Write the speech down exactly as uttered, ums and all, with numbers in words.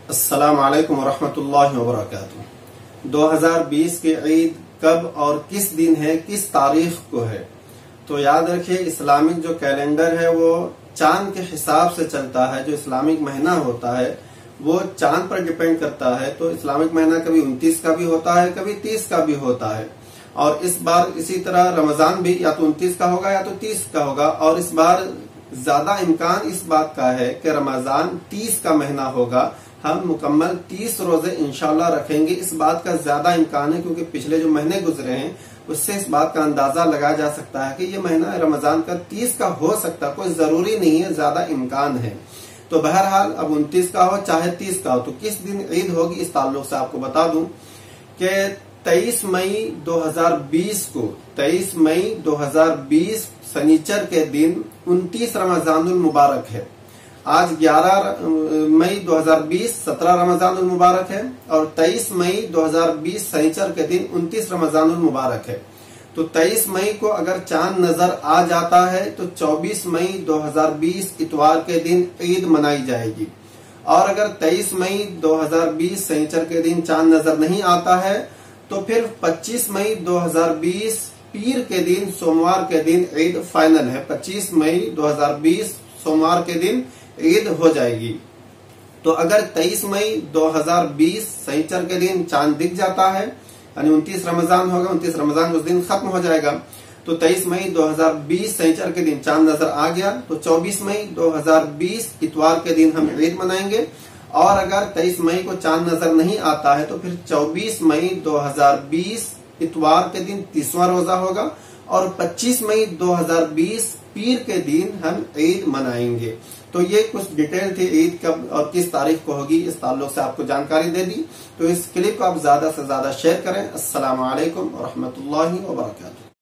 السلام علیکم ورحمۃ اللہ وبرکاتہ۔ دو ہزار بیس کی عید کب اور کس دن ہے، کس تاریخ کو ہے؟ تو یاد رکھیے اسلامک جو کیلنڈر ہے وہ چاند کے حساب سے چلتا ہے۔ جو اسلامک مہینہ ہوتا ہے وہ چاند پر ڈیپینڈ کرتا ہے۔ تو اسلامک مہینہ کبھی انتیس کا بھی ہوتا ہے، کبھی تیس کا بھی ہوتا ہے، اور اس بار اسی طرح رمضان بھی یا تو انتیس کا ہوگا یا تو تیس کا ہوگا، اور اس بار زیادہ امکان اس بات کا ہے کہ رمضان تیس کا مہینہ ہوگا۔ ہم مکمل تیس روزے انشاءاللہ رکھیں گے، اس بات کا زیادہ امکان ہے کیونکہ پچھلے جو مہینے گزرے ہیں اس سے اس بات کا اندازہ لگایا جا سکتا ہے کہ یہ مہینہ رمضان کا تیس کا ہو سکتا، کوئی ضروری نہیں ہے، زیادہ امکان ہے۔ تو بہرحال اب انتیس کا ہو چاہے تیس کا ہو، تو کس دن عید ہوگی اس تعلق سے آپ کو بتا دوں کہ تیئیس مئی دو ہزار بیس کو تیئیس مئی دو ہزار بیس سنیچر کے دن انتیس رمضان المبارک ہے۔ آج گیارہ مئی دو ہزار بیس سترہ رمضان المبارک ہے، اور تیئیس مئی دو ہزار بیس سنیچر کے دن انتیس رمضان المبارک ہے۔ تو تیئیس مئی کو اگر چاند نظر آ جاتا ہے تو چوبیس مئی دو ہزار بیس اتوار کے دن عید منائی جائے گی، اور اگر تیئیس مئی دو ہزار بیس سنیچر کے دن چاند نظر نہیں آتا ہے تو پھر پچیس مئی دو ہزار بیس پیر کے دن سوموار کے دن عید فائنل ہے۔ پچیس مئی دو ہزار بیس سوموار کے دن عید ہو جائے گی۔ تو اگر تیئیس مئی دو ہزار بیس سنیچر کے دن چاند دکھ جاتا ہے، یعنی انتیس رمضان ہوگا، انتیس رمضان اس دن ختم ہو جائے گا، تو تیئیس مئی دو ہزار بیس سنیچر کے دن چاند نظر آ گیا تو چوبیس مئی دو ہزار بیس اتوار کے دن ہم عید منائیں گے، اور اگر تیئیس مئی کو چاند نظر نہیں آتا ہے تو پھر چوبیس مئی دو ہزار بیس اتوار کے دن تیسواں روزہ ہوگا، اور پچیس مئی دو ہزار بیس پیر کے دن ہم عید منائیں گے۔ تو یہ کچھ ڈیٹیل تھی عید کب اور کس تاریخ کو ہوگی، اس تعلق سے آپ کو جانکاری دے دی۔ تو اس کلپ کو آپ زیادہ سے زیادہ شیئر کریں۔ السلام علیکم ورحمۃ اللہ وبرکاتہ۔